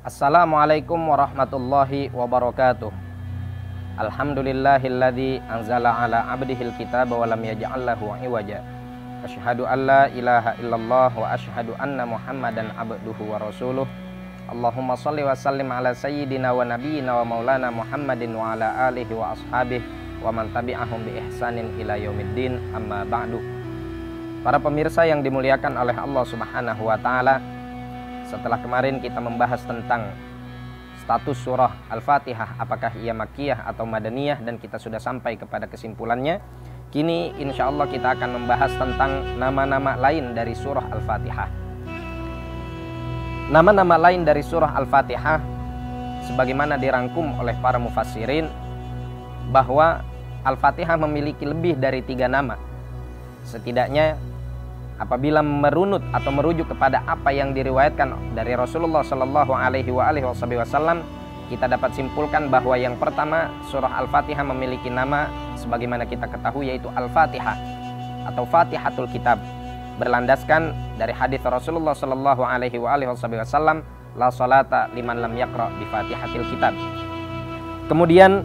Assalamualaikum warahmatullahi wabarakatuh. Alhamdulillahilladzi anzala ala abdihil kitaba wa lam yaj'al lahu iwaja. Asyhadu an la ilaha illallah wa asyhadu anna Muhammadan abduhu wa rasuluh. Allahumma shalli wa sallim ala sayyidina wa nabiyyina wa maulana Muhammadin wa ala alihi wa ashabihi wa man tabi'ahum bi ihsanin ila yaumiddin, amma ba'du. Para pemirsa yang dimuliakan oleh Allah Subhanahu wa taala, setelah kemarin kita membahas tentang status surah Al-Fatihah, apakah ia Makkiyah atau Madaniyah, dan kita sudah sampai kepada kesimpulannya. Kini insya Allah kita akan membahas tentang nama-nama lain dari surah Al-Fatihah. Nama-nama lain dari surah Al-Fatihah sebagaimana dirangkum oleh para mufassirin bahwa Al-Fatihah memiliki lebih dari 3 nama. Setidaknya apabila merunut atau merujuk kepada apa yang diriwayatkan dari Rasulullah Shallallahu Alaihi Wasallam, kita dapat simpulkan bahwa yang pertama, surah Al-Fatihah memiliki nama sebagaimana kita ketahui, yaitu Al-Fatihah atau Fatihatul Kitab, berlandaskan dari hadis Rasulullah Shallallahu Alaihi Wasallam, la salata liman lam yaqra bi Fatihatil Kitab. Kemudian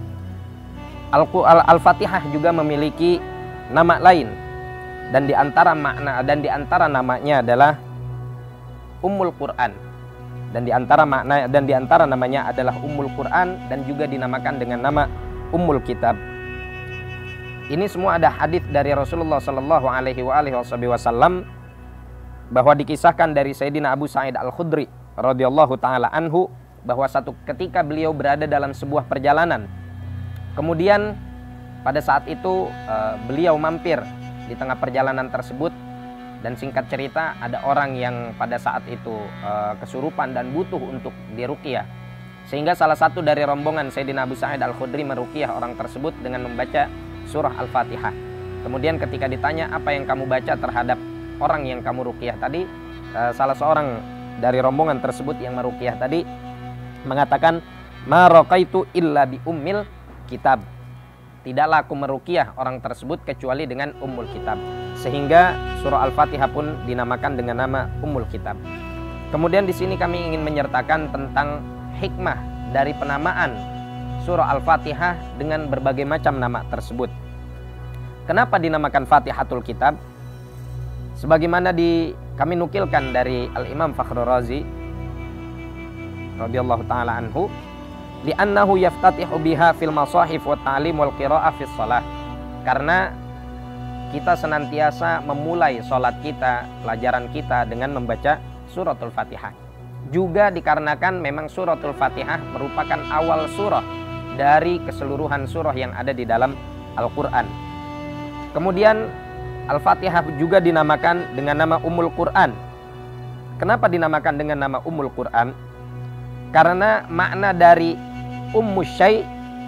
Al-Fatihah juga memiliki nama lain, dan di antara namanya adalah Ummul Quran, dan di antara namanya adalah Ummul Quran, dan juga dinamakan dengan nama Ummul Kitab. Ini semua ada hadis dari Rasulullah Shallallahu Alaihi Wasallam bahwa dikisahkan dari Sayyidina Abu Sa'id Al-Khudri radhiyallahu taala anhu bahwa satu ketika beliau berada dalam sebuah perjalanan. Kemudian pada saat itu beliau mampir di tengah perjalanan tersebut, dan singkat cerita ada orang yang pada saat itu kesurupan dan butuh untuk diruqyah, sehingga salah satu dari rombongan Sayyidina Abu Sa'id Al-Khudri meruqyah orang tersebut dengan membaca surah Al-Fatihah. Kemudian ketika ditanya apa yang kamu baca terhadap orang yang kamu ruqyah tadi, salah seorang dari rombongan tersebut yang meruqyah tadi mengatakan, ma raqaitu illa bi ummil kitab, tidaklah aku meruqyah orang tersebut kecuali dengan Ummul Kitab, sehingga surah Al-Fatihah pun dinamakan dengan nama Ummul Kitab. Kemudian di sini kami ingin menyertakan tentang hikmah dari penamaan surah Al-Fatihah dengan berbagai macam nama tersebut. Kenapa dinamakan Fatihatul Kitab? Sebagaimana kami nukilkan dari Al-Imam Fakhrur Razi radhiyallahu taala anhu, li'annahu yaftatihu biha fil masahif wa ta'lim wal qira'ah fis shalah. Karena kita senantiasa memulai salat kita, pelajaran kita dengan membaca suratul Fatihah. Juga dikarenakan memang suratul Fatihah merupakan awal surah dari keseluruhan surah yang ada di dalam Al-Quran. Kemudian Al-Fatihah juga dinamakan dengan nama Ummul Quran. Kenapa dinamakan dengan nama Ummul Quran? Karena makna dari Ummus Syai'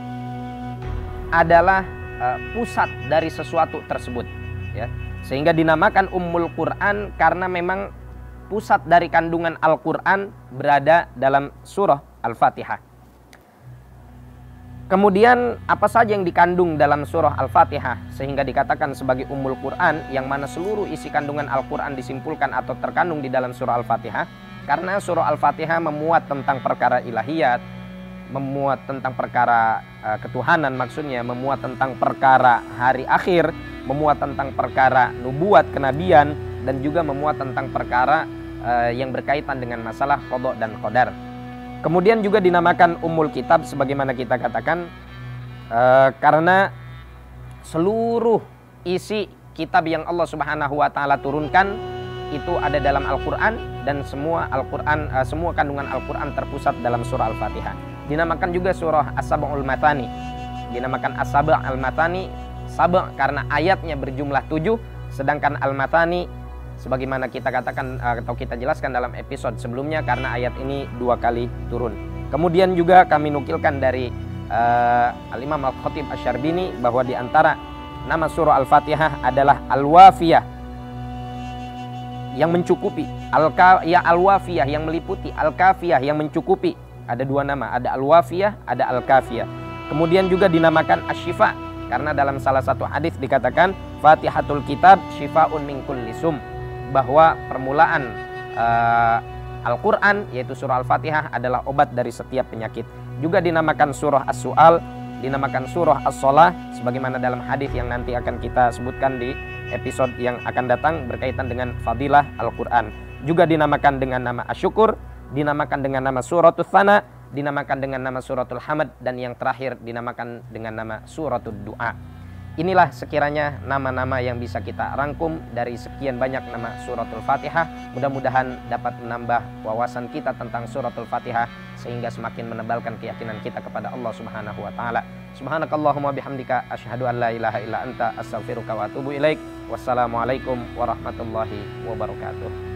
adalah pusat dari sesuatu tersebut, ya. Sehingga dinamakan Ummul Quran karena memang pusat dari kandungan Al-Quran berada dalam surah Al-Fatihah. Kemudian apa saja yang dikandung dalam surah Al-Fatihah sehingga dikatakan sebagai Ummul Quran, yang mana seluruh isi kandungan Al-Quran disimpulkan atau terkandung di dalam surah Al-Fatihah? Karena surah Al-Fatihah memuat tentang perkara ilahiyat, memuat tentang perkara ketuhanan, maksudnya memuat tentang perkara hari akhir, memuat tentang perkara nubuat, kenabian, dan juga memuat tentang perkara yang berkaitan dengan masalah qada dan qadar. Kemudian juga dinamakan Ummul Kitab sebagaimana kita katakan karena seluruh isi kitab yang Allah Subhanahu wa taala turunkan itu ada dalam Al-Qur'an, dan semua kandungan Al-Qur'an terpusat dalam surah Al-Fatihah. Dinamakan juga surah As-Sab'ul Matani. Dinamakan As-Sab'ul Matani, Sab' karena ayatnya berjumlah 7, sedangkan Al-Matani sebagaimana kita katakan atau kita jelaskan dalam episode sebelumnya karena ayat ini 2 kali turun. Kemudian juga kami nukilkan dari Al-Imam Al-Khatib Asy-Syarbini bahwa di antara nama surah Al-Fatihah adalah Al-Wafiyah, yang mencukupi, Al-Wafiyah yang meliputi, Al-Kafiyah yang mencukupi. Ada 2 nama, ada Al-Wafiyah, ada Al-Kafiyah. Kemudian juga dinamakan Asy-Syifa karena dalam salah satu hadis dikatakan Fatihatul Kitab syifaun min kulli sum, bahwa permulaan Al-Quran, yaitu surah Al-Fatihah, adalah obat dari setiap penyakit. Juga dinamakan surah As-Su'al, dinamakan surah As-Shalah, sebagaimana dalam hadis yang nanti akan kita sebutkan di episode yang akan datang berkaitan dengan fadilah Al-Quran. Juga dinamakan dengan nama Asy-Syukur, dinamakan dengan nama Suratul Tsana, dinamakan dengan nama Suratul Hamd, dan yang terakhir dinamakan dengan nama Suratul Du'a. Inilah sekiranya nama-nama yang bisa kita rangkum dari sekian banyak nama Suratul Fatihah. Mudah-mudahan dapat menambah wawasan kita tentang Suratul Fatihah sehingga semakin menebalkan keyakinan kita kepada Allah Subhanahu wa taala. Subhanakallahumma bihamdika asyhadu an la ilaha illa anta astaghfiruka wa atubu ilaik. Wassalamualaikum warahmatullahi wabarakatuh.